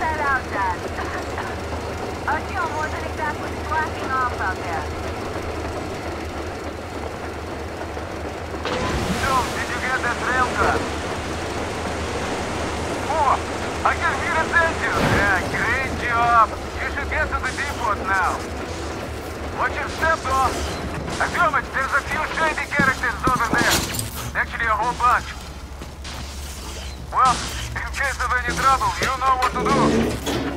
that out, Dad. Artyom wasn't exactly slacking off out there. Dude, did you get that rail gun? Oh, I can hear it engine. Yeah, great job. You should get to the depot now. Watch your step, though. Artyomich, there's a few shady characters over there. Actually, a whole bunch. Well, in case of any trouble, you know what to do.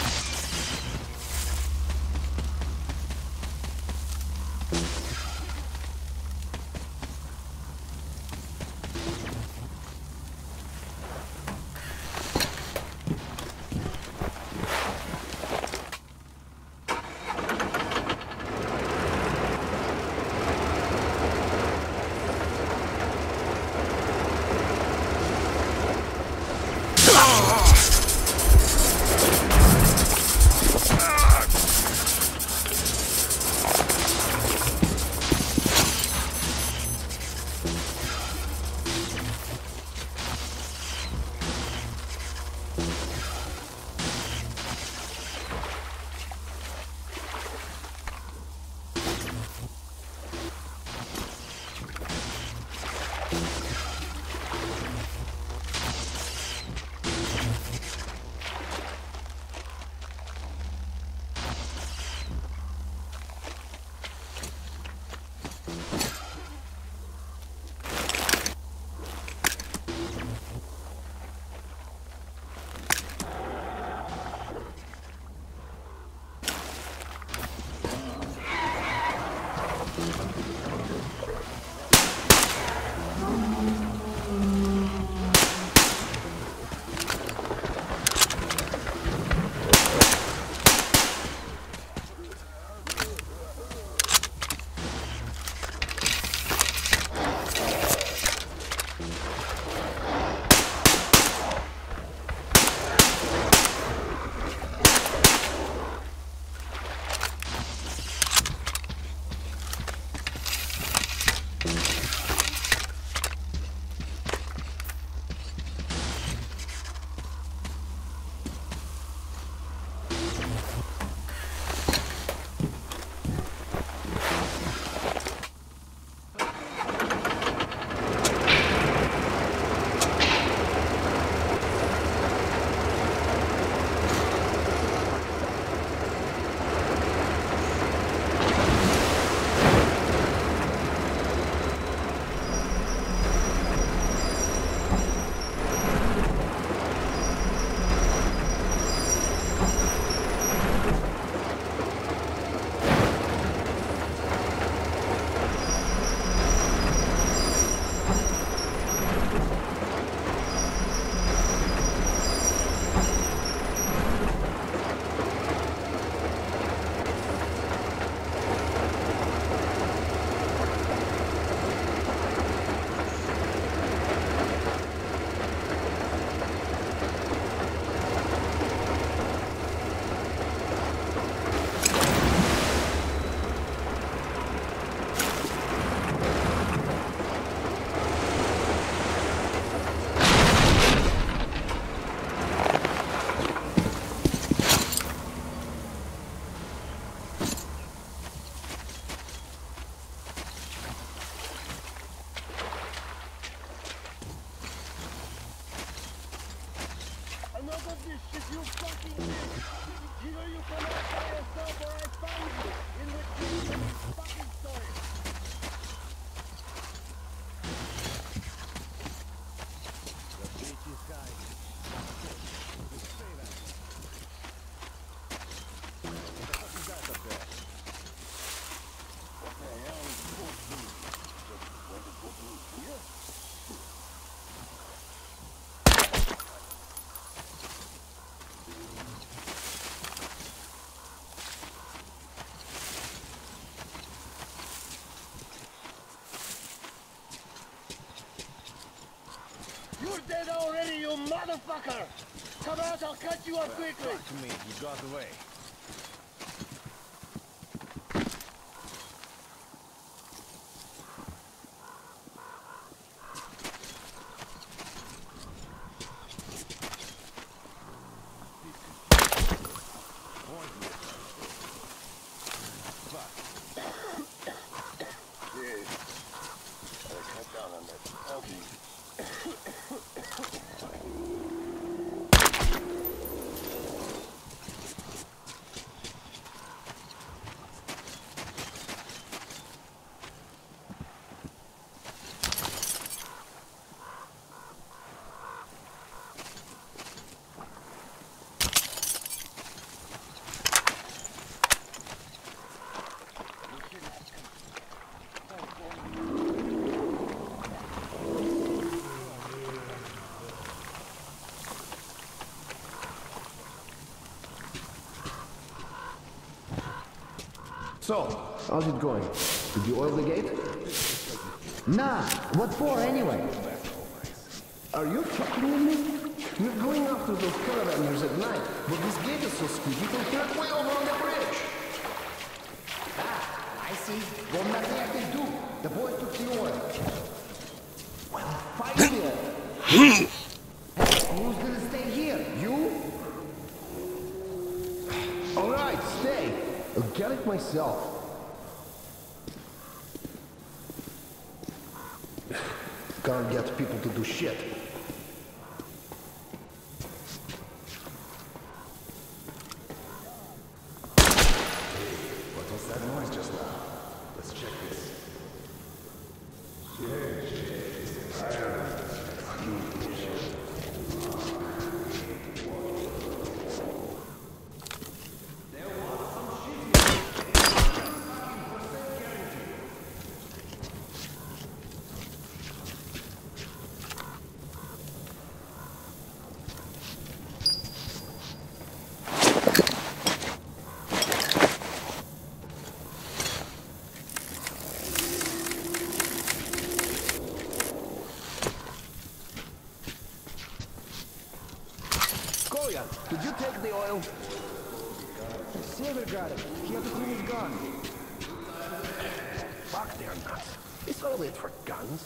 dead already, you motherfucker! Come out, I'll cut you up quickly! Talk to me, you got away. So, how's it going? Did you oil the gate? Nah, what for anyway? Are you fucking with me? We're going after those caravanners at night, but this gate is so squeaky it will turn way over on the bridge. Ah, I see. Well, nothing I can do. The boys took the oil. Well, fight it. Hey, who's gonna stay here? You? All right, stay. I'll get it myself. Can't get people to do shit. What was that noise just now? Let's check this. Did you take the oil? Silver got it. He had to clean his gun. Fuck, they're nuts. It's all it for guns.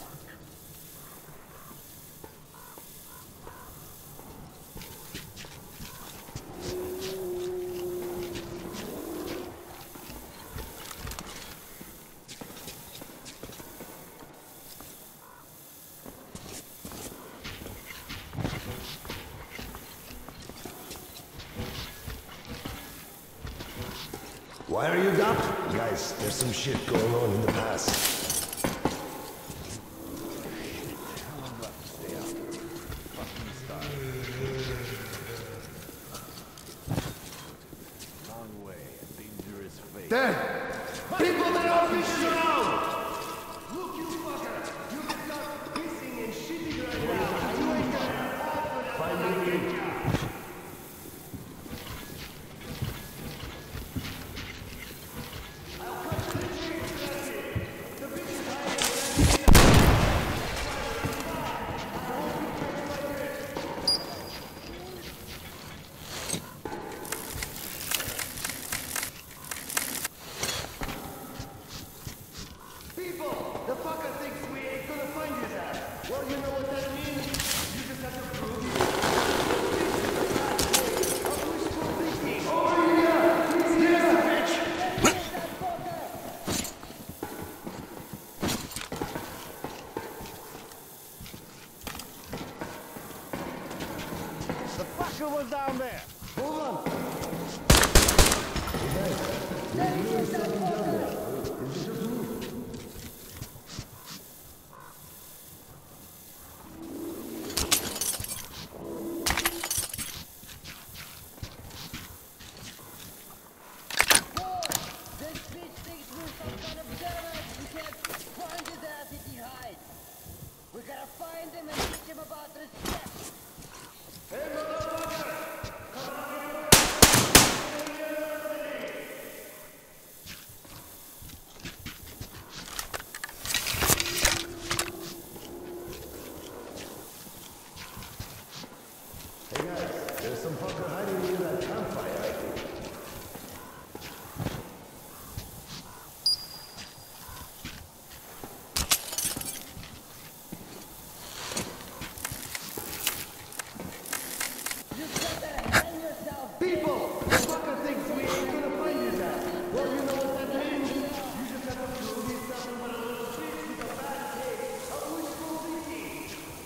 Why are you docked? Guys, there's some shit going on in the pass. There! People that are fishing around! Look, you fucker! You can start pissing and shitting right now. You ain't gonna have time for that. The fucker thinks we ain't gonna find his ass. Well, you know what that means? You just have to prove you. Oh, yeah! Here's the bitch! The fucker was down there. Hold on. Hey guys, there's some fucker hiding near that campfire, I think. People! The fucker thinks we ain't gonna find his ass. Well, you know what that means? You just have to prove yourself in one of those bitch with a bad case of wishful thinking.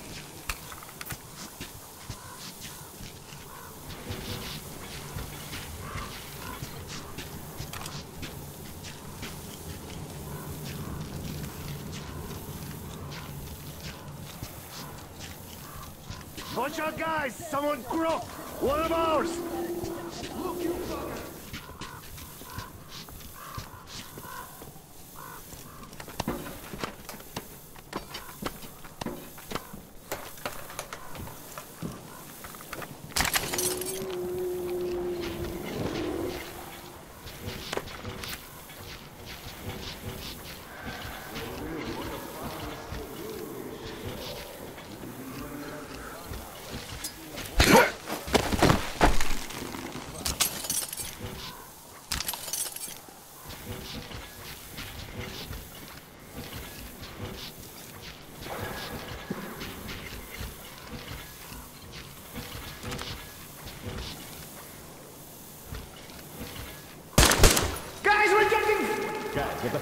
Watch out, guys! Someone crook! One of ours! Look, you fucker!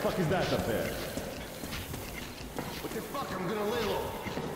fuck is that up there? What the fuck? I'm gonna lay low.